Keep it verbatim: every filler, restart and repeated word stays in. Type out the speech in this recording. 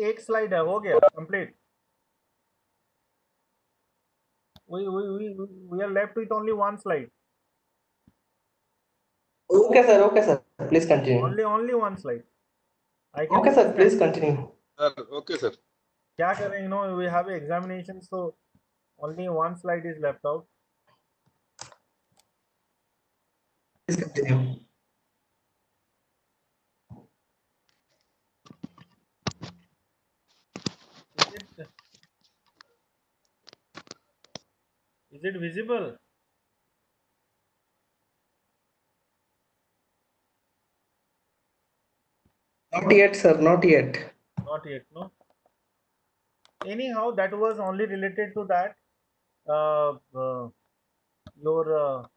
एक स्लाइड है, हो गया complete. We we we we are left with only one slide. Okay, sir. Okay, sir. Please continue. Only only one slide. I can Okay, sir. understand. Please continue. Sir, okay, sir. क्या करें, you know, we have examinations, so only one slide is left out. Please continue. Is it is it visible? Not yet, sir. Not yet. Not yet, no. Anyhow, that was only related to that. Uh, uh, your uh,